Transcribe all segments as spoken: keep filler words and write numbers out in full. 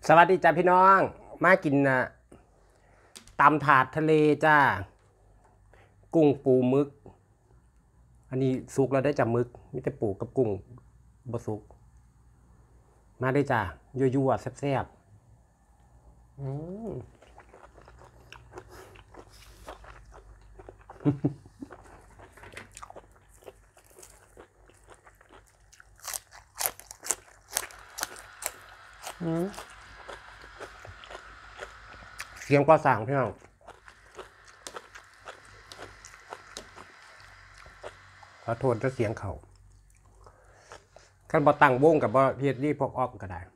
สวัสดีจ้าพี่น้องมากินนะตำถาดทะเลจ้ากุ้งปูมึกอันนี้สุกแล้วได้จ้ามึกมิแต่ปูกับกุ้งบะสุกมาได้จ้ายั่วๆแซ่บๆอืมเสียงกว่าสั่งพี่น้องขอโทษถ้าเสียงเขาขั้นบ่ตั้งวงกับบ่เฮ็ดนี่พวกออกก็ได้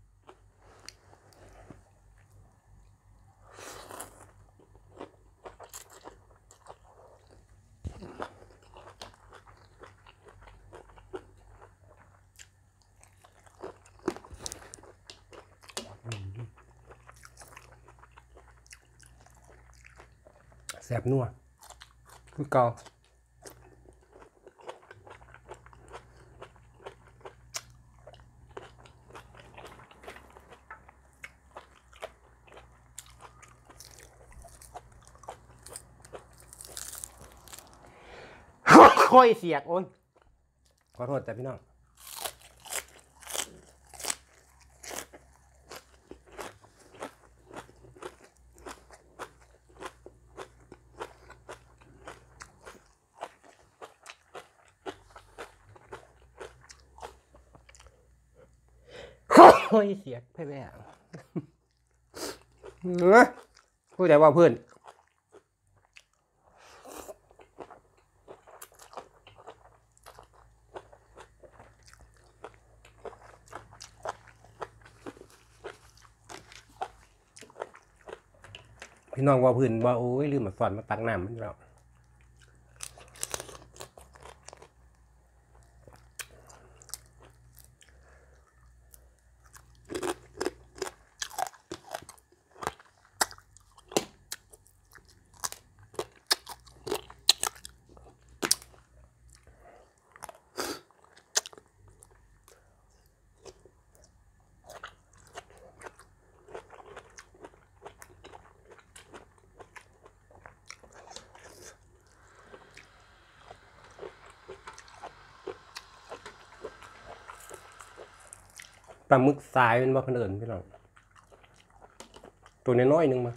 แซ่บนัวคือเก่าค่อยเสียกโอ้ยขอโทษแต่พี่น้องค่อยเสียกแพ่แม่พูดใจว่าเพื่อนพี่น้องว่าพื้นว่าโอ้ยลืมมาสอนมาตักน้ำมันแล้วปลาหมึกสายเป็นว่าเพิ่นเอิ้นพี่น้องตัวน้อยๆนึงมา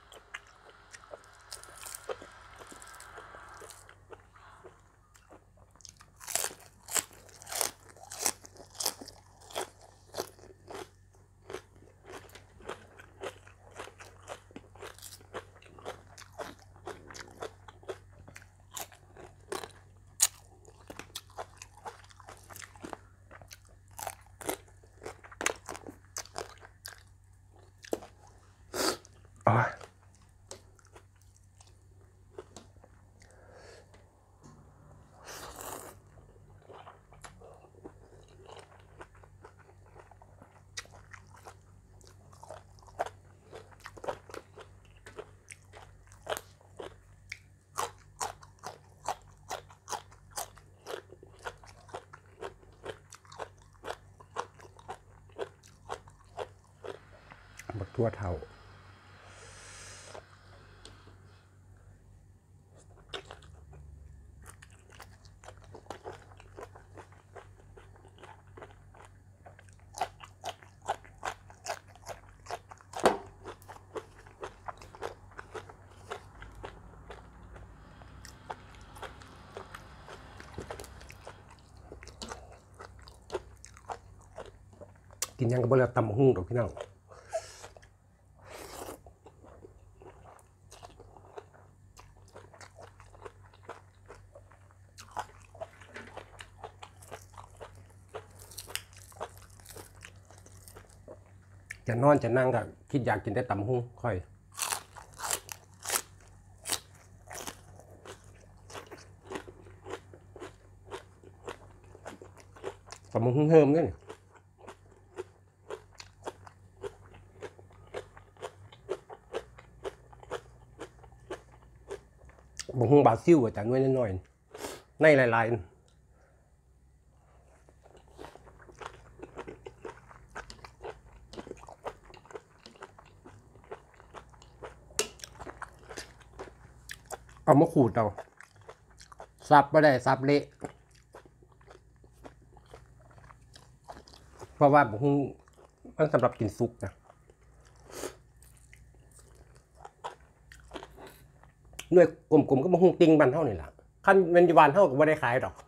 บักทั่วเท่ากินยังกับบ่แล้วตำหุ่งดอกพี่น้องจะนอนจะนั่งก็คิดอยากกินได้ตำหุ่งค่อยตำหุ่งเฮิมเนี่ยบงหุ่งบาซิลอาจารย์น้อยน้อยในหลายๆเอามาขูดเอาซับไม่ได้ซับเละเพราะว่าบุ้งมันสำหรับกินซุปนะหน่วยกลมๆก็บุ้งติงบันเท่านี่แหละขั้นเป็นยวันเท่ากับว่าได้ขายดอก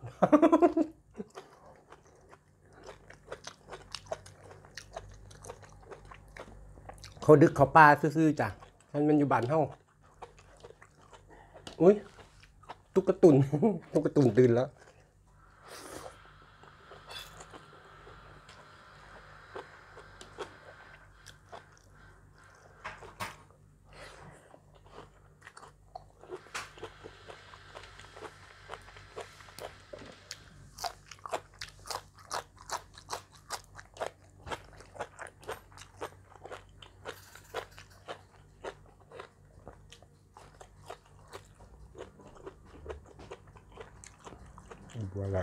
เขาดึกเขาปลาซื่อๆจ้ะมันเป็นอยู่บ้านเท่าอุ้ยตุ๊กตุน ตุ๊กตุนตื่นแล้วบัวอะไร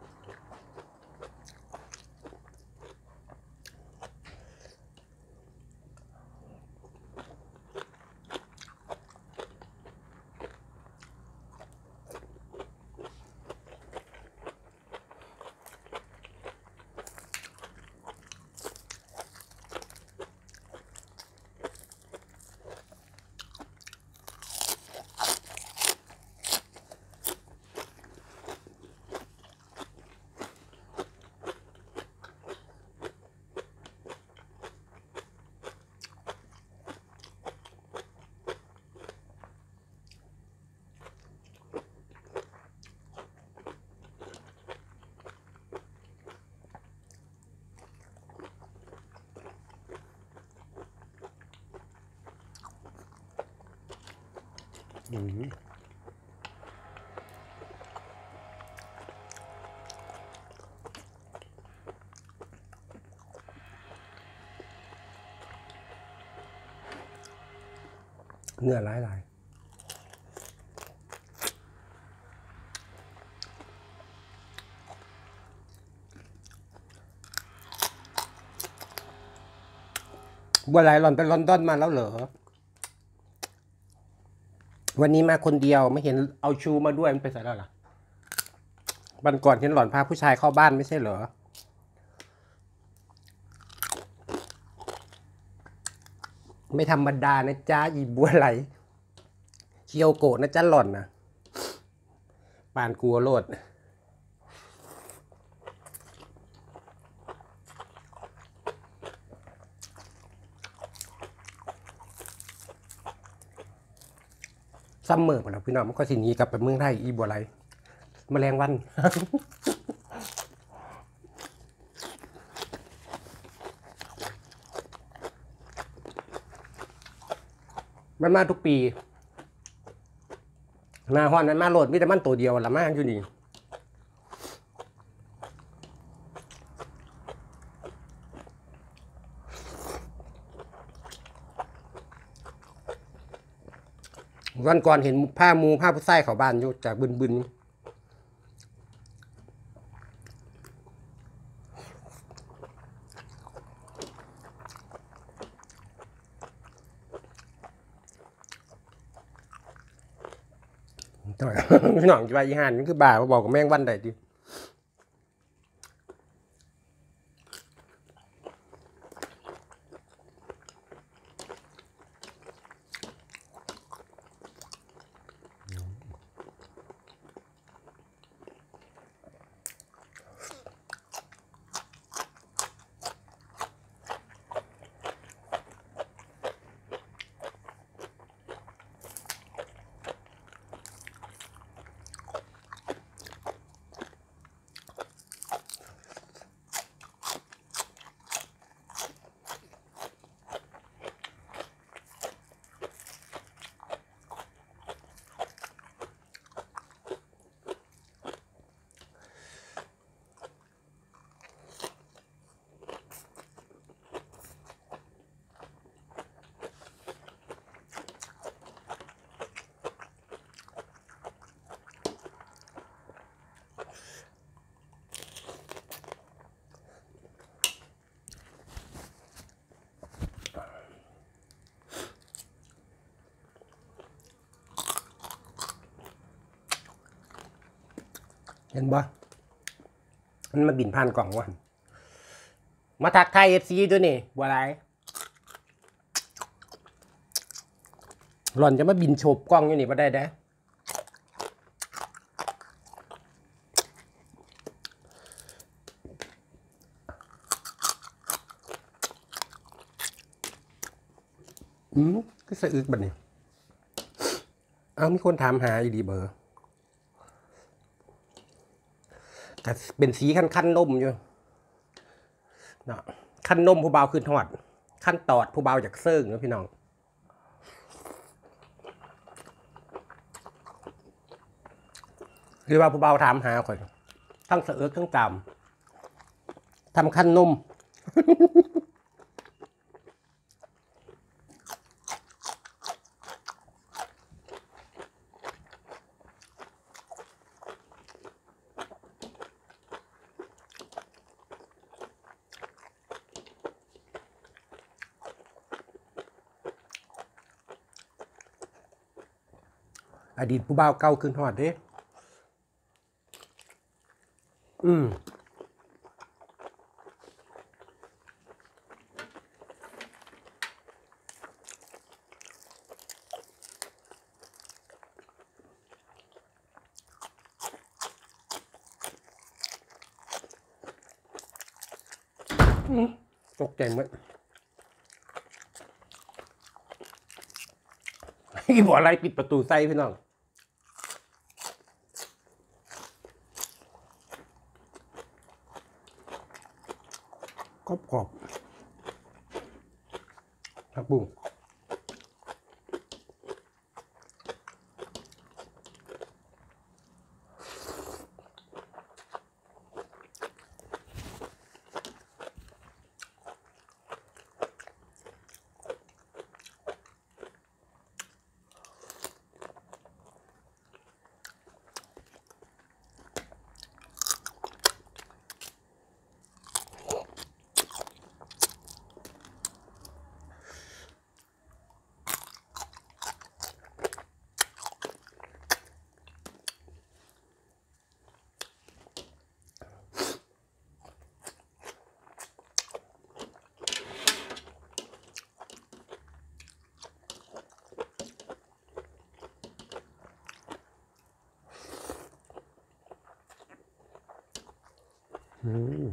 อืมเนื้อหลายๆบัวไหลหล่อนไปลอนดอนมาแล้วเหรอวันนี้มาคนเดียวไม่เห็นเอาชูมาด้วยมันไปใส่แล้วล่ะวันก่อนเห็นหล่อนพาผู้ชายเข้าบ้านไม่ใช่เหรอไม่ธรรมดานะจ๊ะอีบัวไหลเคียวโกะนะจ๊ะหล่อนนะปานกลัวโลดซัมเมอร์ป่ะนะพี่น้องมันก็สิหนีกลับไปเมืองไทยอีบัวไหลแมลงวัน มันมาทุกปีหน้าฮ้อนมันมาโหลดมีแต่มันตัวเดียวละมาอยู่นี่วันก่อนเห็นผ้ามูผ้าผู้ใส่เขาบ้านอยู่จากบึนบึนพี่น้องจะไปอีห่านนี่คือบ่าบอกกับแม่งวันใดดิเห็นบ่มันมาบินผ่านกล่องวะมาทักทายเอฟซีด้วยนี่บัวไรหล่อนจะมาบินโฉบกล้องอยู่นี่มาได้เด้อืมก็สะอึกบัดนี่เอามีคนถามหาอีดีเบอร์แต่เป็นสีขั้นขั้นนมอยู่เนาะขั้นนมผู้เบาขึ้นทอดขั้นตอดผู้เบาจากเซิงเนาะพี่น้องหรือว่าผู้เบาถามหาข่อยทั้งสะอึกทั้งจำทำขั้นนมอดีตผู้บ่าวเก่าขึ้นหอดเด้อืมตกใจหมดอีบอกอะไรปิดประตูใส่พี่น้องกรอบกรอบผักบุ้งอืม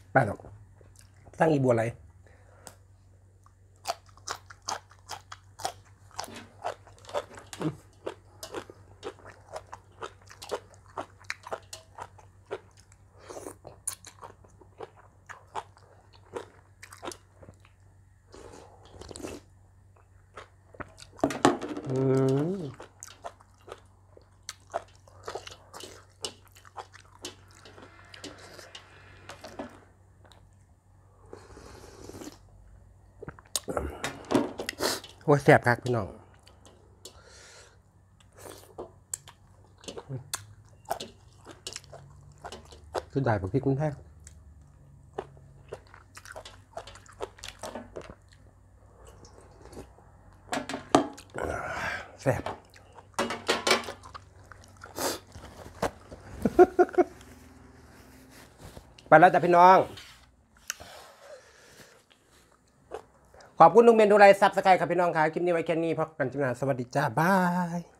ไปหรอกสร้างอีบัวอะไรอืมโอ้ยแสบคักพี่น้องคือได้บอกพี่คุณแท้แสบไปแล้วจ้ะพี่น้องขอบคุณทุกเมนูไลน์ซับสไครต์ครับพี่น้องครับคลิปนี้ไว้แค่นี้พบกันจุดหน้าสวัสดีจ้าบาย